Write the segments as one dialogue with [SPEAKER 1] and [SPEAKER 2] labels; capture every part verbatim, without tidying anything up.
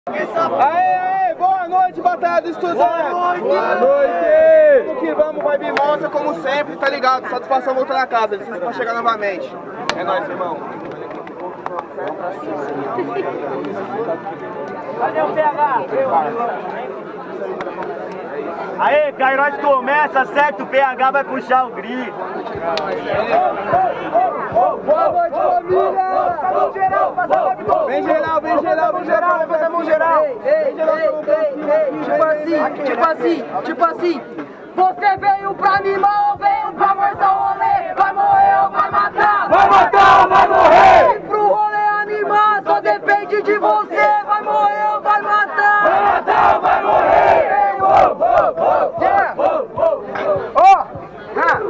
[SPEAKER 1] Aê, aê, boa noite, batalha do estudante! Boa noite! Boa noite! Vamos que vamos, vai vir monstra como sempre, tá ligado? Satisfação voltar na casa, licença pra chegar novamente. É nóis, irmão.
[SPEAKER 2] Cadê o P H? Aê, Kairos começa, certo? O P H vai puxar o grito.
[SPEAKER 1] Boa noite, família! Passa geral, passa geral! Vem geral, vem geral, vem geral, levanta a mão geral!
[SPEAKER 3] Ei, ei, ei, ei, tipo assim, tipo assim, tipo assim. Você veio pra animar ou veio pra morcer o rolê? Vai morrer ou vai matar?
[SPEAKER 1] Vai matar ou vai morrer?
[SPEAKER 3] E pro rolê animar só depende de você. Vai morrer ou vai matar?
[SPEAKER 1] Vai matar ou vai morrer?
[SPEAKER 3] Oh, oh, oh, yeah! Oh, ah,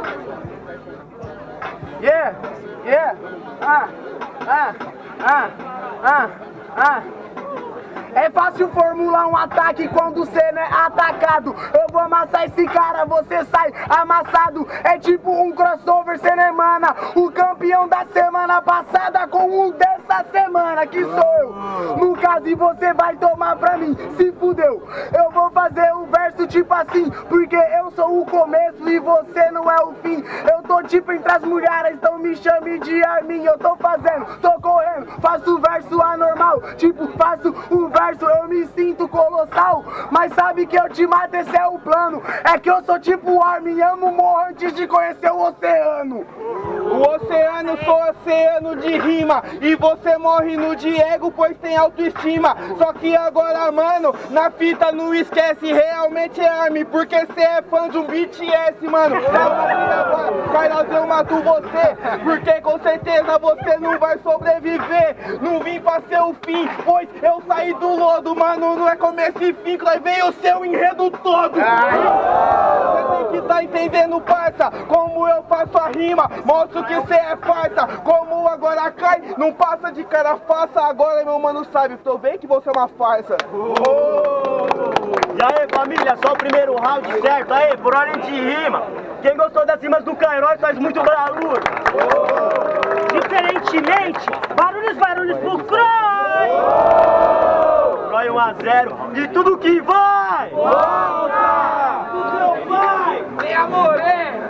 [SPEAKER 3] yeah, yeah, ah, ah, ah, ah, ah. É fácil formular um ataque quando cê não é atacado. Eu vou amassar esse cara, você sai amassado. É tipo um crossover, cê não emana o campeão da semana passada com o dessa semana, que sou eu. No caso, e você vai tomar pra mim, se fudeu. Eu vou fazer o verso tipo assim, porque eu sou o começo e você não é o fim. Eu tô tipo entre as mulheres, então me chame de Armin. Eu tô fazendo, tô correndo, faço o verso anormal. Tipo, faço o verso, eu me sinto colossal. Mas sabe que eu te mato, esse é o plano. É que eu sou tipo Armin, amo morro antes de conhecer o oceano.
[SPEAKER 1] O oceano sou oceano de rima. E você morre no Diego, pois tem autoestima. Só que agora, mano, na fita não esquece, realmente é Armin, porque cê é fã de um B T S, mano. Kairos, eu mato você, porque com certeza você não vai sobreviver. Não vim pra ser o fim, pois eu saí do lodo, mano. Não é começo e fim, que aí vem o seu enredo todo. Você tem que tá entendendo, parça, como eu faço a rima. Mostro que cê é farsa, como agora cai, não passa de cara, faça agora, meu mano, sabe, tô vendo que você é uma farsa.
[SPEAKER 2] Oh! E aí, família, só o primeiro round, certo? Aí, por ordem de rima. Quem gostou das rimas do Kairos faz muito barulho. Oh! Diferentemente, barulhos, barulhos pro Croy! Oh! Croy um a zero e tudo que vai!
[SPEAKER 1] Volta!
[SPEAKER 2] O seu pai!
[SPEAKER 1] Vem a morena!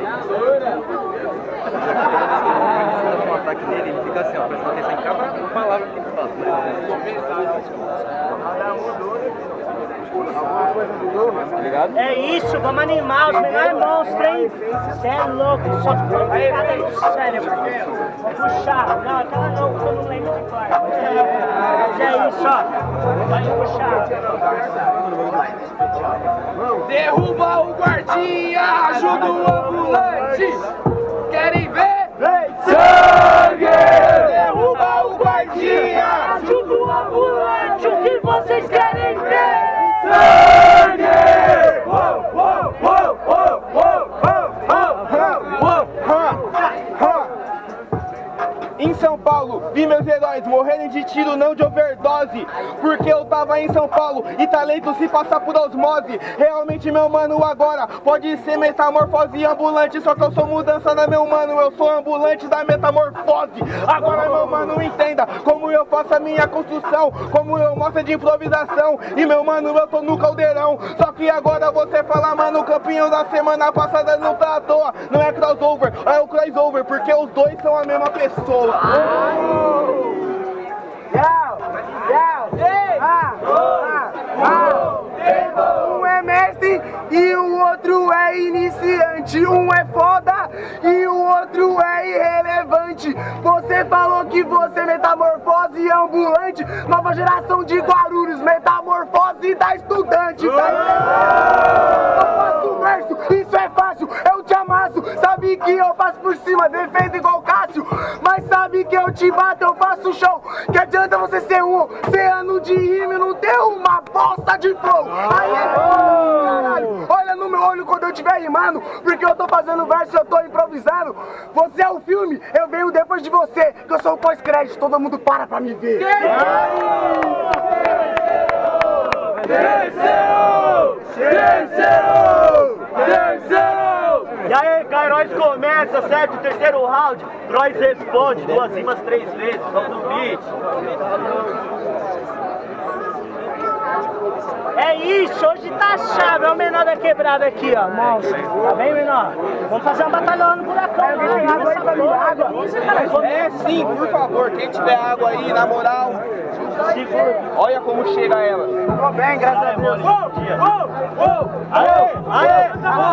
[SPEAKER 4] Você dá um ataque nele, ele fica assim, ó, prestando atenção em cada palavra que ele fala. Tá ligado?
[SPEAKER 2] É isso, vamos animar os melhores monstros, hein? Cê é louco, só de pancada no cérebro. Puxar, não, aquela não, que eu não lembro de cor. Mas é isso, ó. Pode puxar.
[SPEAKER 1] Derruba o guardinha, ajuda o ambulante. Querem ver?
[SPEAKER 2] Vem,
[SPEAKER 1] Sangue! Derruba o guardinha,
[SPEAKER 2] ajuda o ambulante, o que vocês querem ver?
[SPEAKER 1] sangue! Uou, uou, uou, uou, uou, uou, uou, uou. Em São Paulo, vi meus heróis morrerem de tiro, não de overdose. Porque eu tava em São Paulo e talento se passa por osmose. Realmente, meu mano, agora pode ser metamorfose ambulante. Só que eu sou mudança, né, meu mano? Eu sou ambulante da metamorfose. Agora, meu mano, entenda como eu faço a minha construção, como eu mostro de improvisação. E, meu mano, eu tô no caldeirão. Só que agora você fala, mano, o campeão da semana passada não tá à toa. Não é crossover, é o crossover, porque os dois são a mesma pessoa.
[SPEAKER 3] Yau, yau, ah, ah, ah. Um é mestre e o outro é iniciante. Um é foda e o outro é irrelevante. Você falou que você é metamorfose ambulante. Nova geração de Guarulhos, metamorfose da estudante. Tá entendendo? Eu faço verso, isso é fácil, eu te amasso. Sabe que eu passo por cima, defendo igual Cássio. Mas sabe que eu te bato, eu faço show. Que adianta você ser um oceano de rima e não ter uma bosta de flow. Aí é caralho, olha no meu olho quando eu estiver rimando, porque eu tô fazendo verso e eu tô improvisando. Você é o filme, eu venho depois de você, que eu sou o pós-crédito, todo mundo para pra me ver.
[SPEAKER 1] Terceiro! Terceiro! Terceiro!
[SPEAKER 2] E aí, Kairos começa, certo? Terceiro round. Croix responde, duas rimas três vezes, solta o beat. É isso, hoje tá chave, é o menor da quebrada aqui, ó, monstro. Tá bem, menor? Vamos fazer uma batalha no buracão. Tem água aí pra mim, água.
[SPEAKER 1] É sim, por favor, quem tiver água aí, na moral, segura. Olha como chega ela.
[SPEAKER 3] Tô bem, graças a Deus.
[SPEAKER 2] Aê, aê,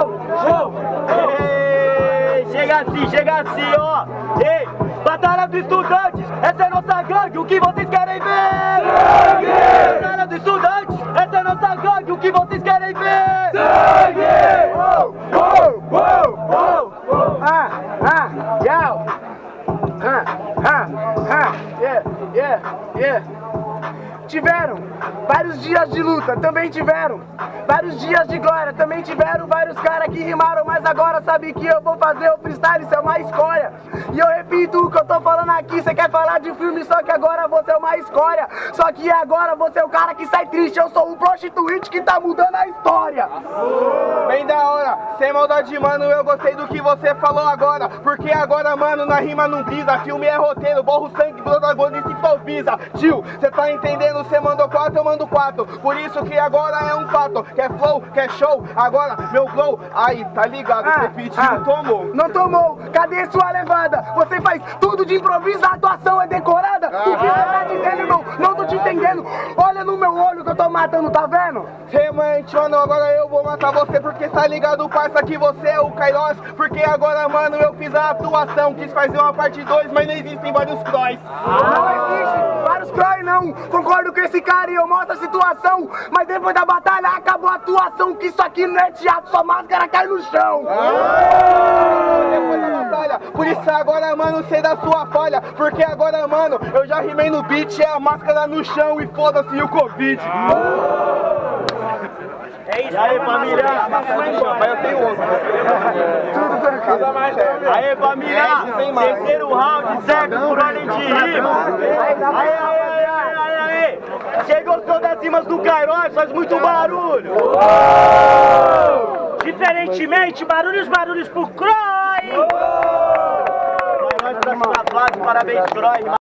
[SPEAKER 2] aê. Chega assim, chega assim, ó. Ei, batalha dos estudantes, essa é nossa gangue, o que vocês querem ver? Sangue! Batalha dos estudantes, essa é nossa gangue, o que vocês querem ver?
[SPEAKER 3] Sangue! Uou, uou, uou, uou, uou. Ah, ah, yau. Ah, ah, ah, yeah, yeah, yeah. Tiveram vários dias de luta, também tiveram vários dias de glória, também tiveram vários caras que rimaram, mas agora sabe que eu vou fazer o freestyle, isso é uma escolha. E eu repito o que eu tô falando aqui, você quer falar de filme, só que agora você é uma escolha. Só que agora você é o cara que sai triste, eu sou um prostituinte que tá mudando a história.
[SPEAKER 1] Bem da hora, sem maldade, mano, eu gostei do que você falou agora. Porque agora, mano, na rima não brisa, filme é roteiro, borra o sangue, protagonista e improvisa. Tio, você tá entendendo? Você mandou quatro, eu mando quatro. Por isso que agora é um fato. Quer flow, quer show, agora meu flow. Aí, tá ligado,
[SPEAKER 3] Ah,
[SPEAKER 1] você pediu,
[SPEAKER 3] ah,
[SPEAKER 1] tomou.
[SPEAKER 3] Não tomou, cadê sua levada? Você faz tudo de improviso, a atuação é decorada. O que você tá dizendo, irmão? Não tô te entendendo. Olha no meu olho que eu tô matando, tá vendo?
[SPEAKER 1] Realmente, mano, agora eu vou matar você. Porque tá ligado, parça, que você é o Kairos. Porque agora, mano, eu fiz a atuação. Quis fazer uma parte dois, mas não existem vários cross.
[SPEAKER 3] Não existe vários croy, não. Concordo com esse cara e eu mostro a situação. Mas depois da batalha acabou a atuação. Que isso aqui não é teatro, sua máscara cai no chão.
[SPEAKER 1] Depois da batalha, por isso agora, mano, sei da sua falha. Porque agora, mano, eu já rimei no beat. É a máscara no chão e foda-se o Covid.
[SPEAKER 2] É isso aí, família.
[SPEAKER 1] Mas eu tenho outro.
[SPEAKER 3] Tudo tranquilo.
[SPEAKER 2] Aí, família. Terceiro round, certo? Por ordem de rima. Aí, aí, aí, aí, aí. Quem gostou das rimas do Kairos faz muito barulho. Diferentemente, barulhos, barulhos pro Croy. Kairos, próxima fase. Parabéns, Croy.